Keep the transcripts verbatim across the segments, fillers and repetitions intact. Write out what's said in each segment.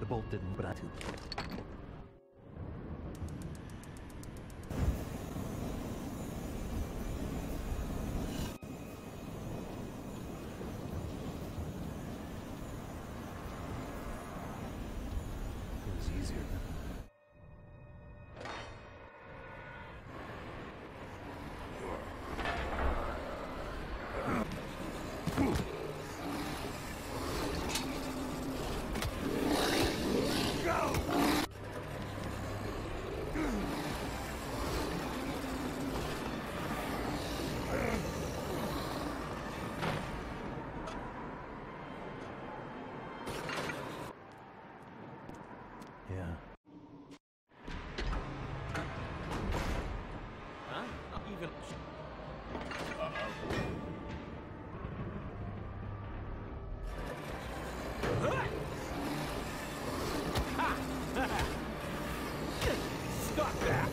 bolt didn't, but I too. It was easier. Yeah. Huh? Not even. Stop that!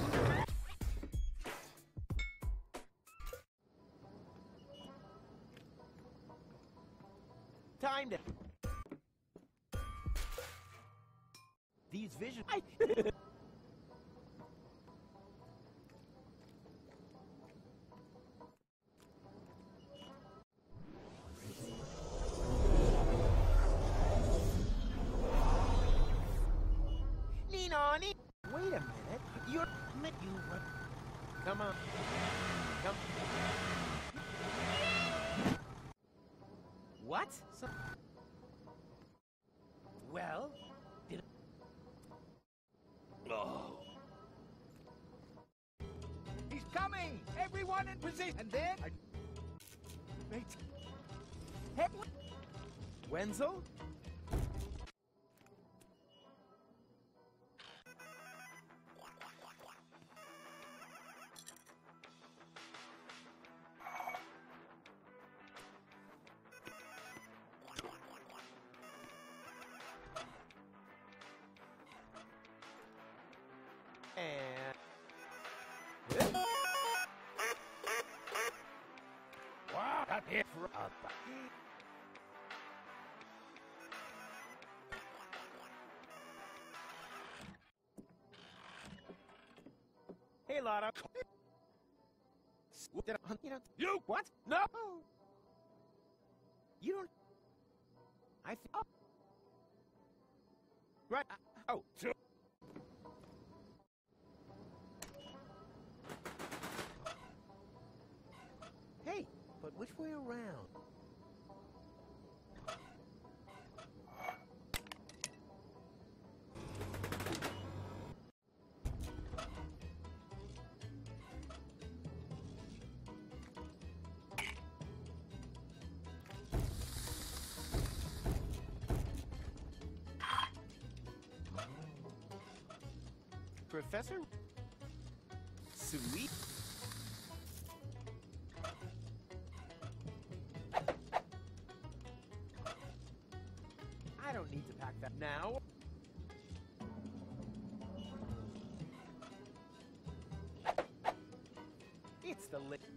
Time to. These visions. I Lean on it. Wait a minute. You're you. Come on. Come. What? So... Well. Did. Oh. He's coming! Everyone in position! And then... I... Wait. Hey, Wenzel? And... wow, that hit for up. Hey, Lotta. Did I, you know, You! what? No! You don't... I think... Oh. Right. Uh, oh. Two. Hey, but which way around? Professor? Sweet? I don't need to pack that now. It's the li-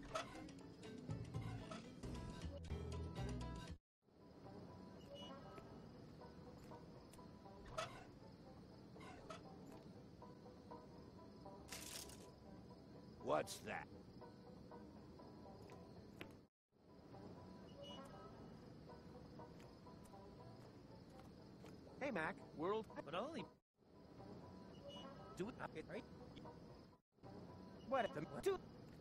What's that? Hey, Mac. World... But only... Do it up, right? What the... Do...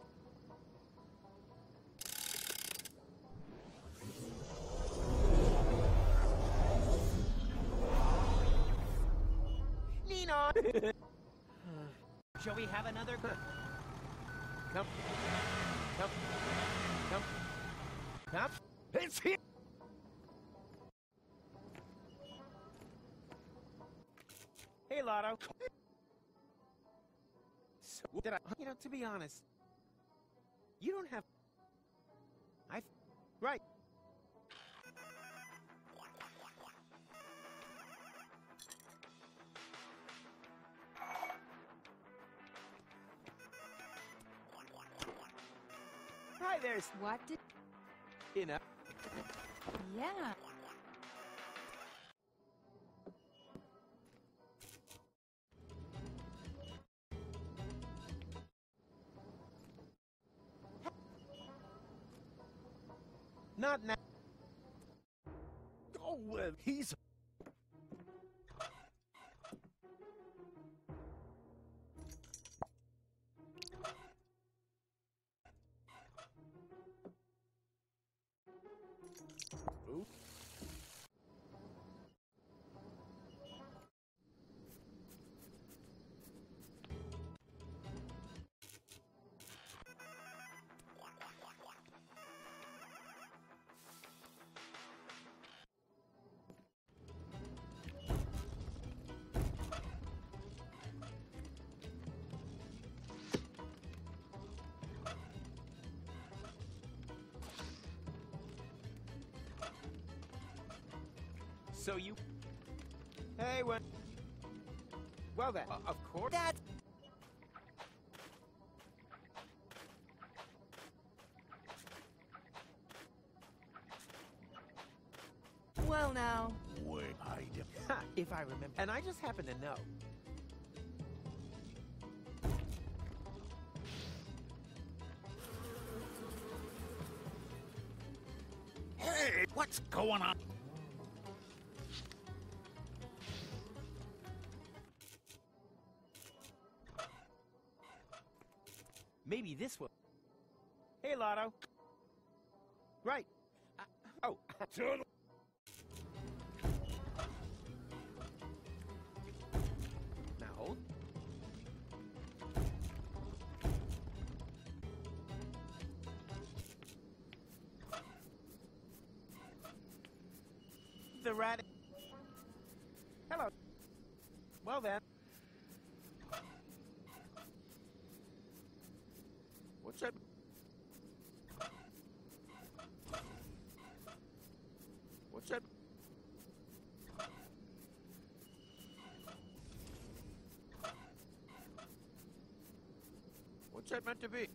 Lean on! Shall we have another... Come. Come. Come. Come. It's here! Hey, Lotto. So, did I... You know, to be honest, you don't have... I... Right. Hi, there's... What did... You know... Yeah. Not now. Go with. He's. Ooh. So you... Hey, well... Well then, uh, of course... That... Well now... Wait, I do. Ha, if I remember... And I just happen to know. Hey, what's going on? Maybe this will... Hey, Lotto. Right. Uh, oh. Turtle. Now hold. The rat... Hello. Well then. What's that? What's that? What's that meant to be?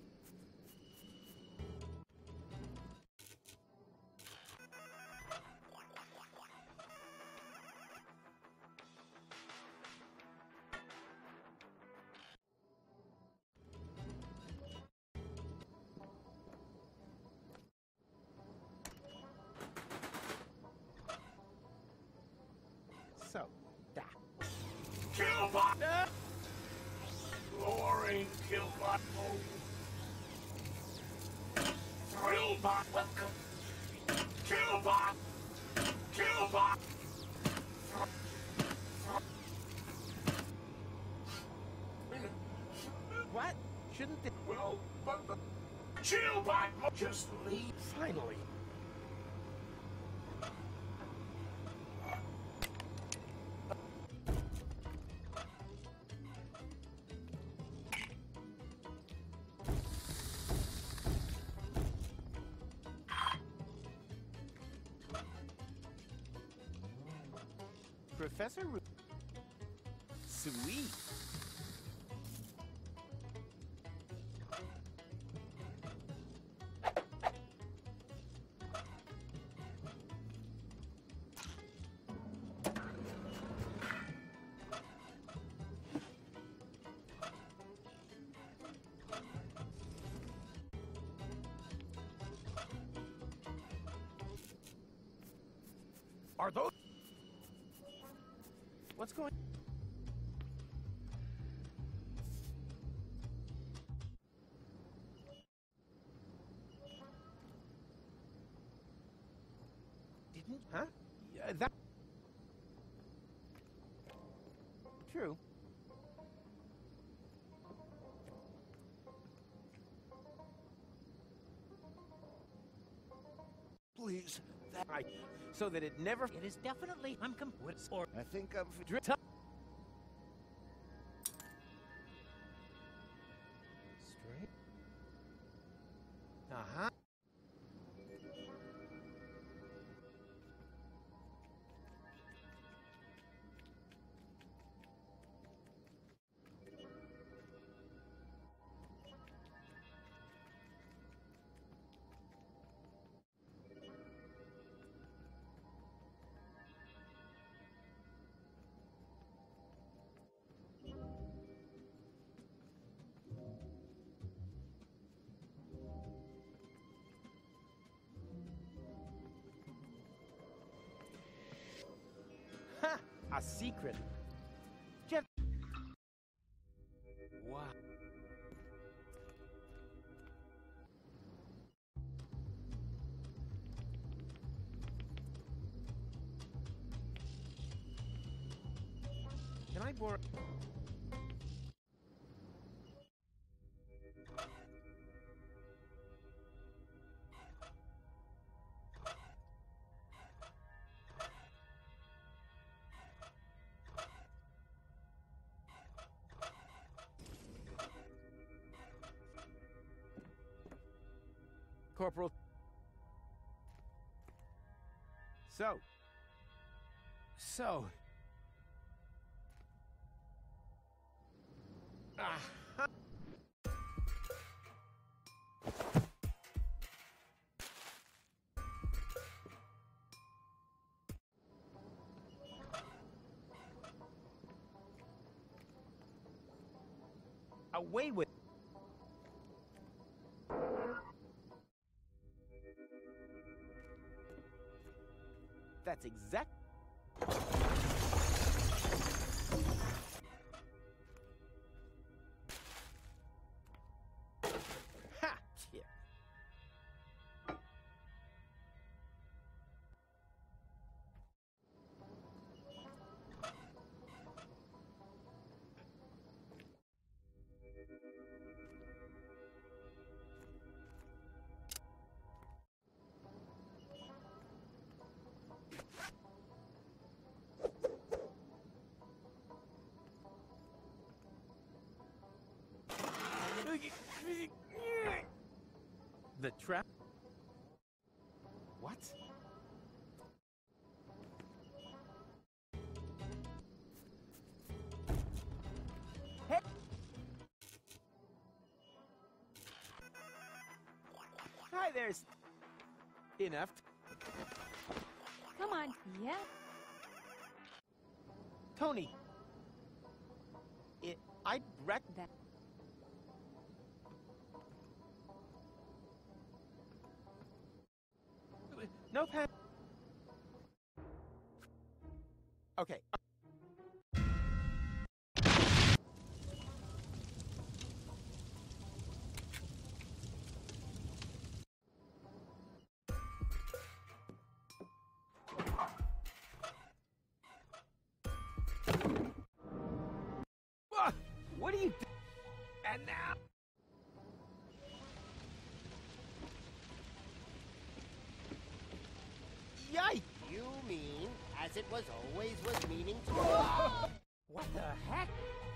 So, that. Killbot! Uh, Roaring Killbot mode. Thrillbot, welcome. Killbot! Killbot! what? Shouldn't they... Well, but the Killbot mode just leave. Finally. Professor Ru... Sweet. Are those... What's going... Didn't... Huh? Yeah, that... True. Please, that I... So that it never... It is definitely uncomplete. Or I think I'm... Straight. Uh-huh. secret. Jeff. Wow. Can I borrow? Corporal. So. So. Ah. Away with. That's exact. Ha! Yeah. The trap? What? Hey! Hi, there's enough. Come on, yeah. Tony. It. I'd wreck That. No pen. Okay. What? What are you doing? And now. Yikes! You mean, as it was always was meaning to... What the heck?